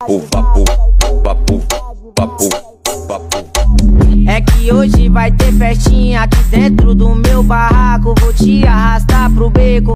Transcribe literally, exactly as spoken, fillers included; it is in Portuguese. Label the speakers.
Speaker 1: O papo, papo, papo, papo.
Speaker 2: É que hoje vai ter festinha aqui dentro do meu barraco. Vou te arrastar pro beco.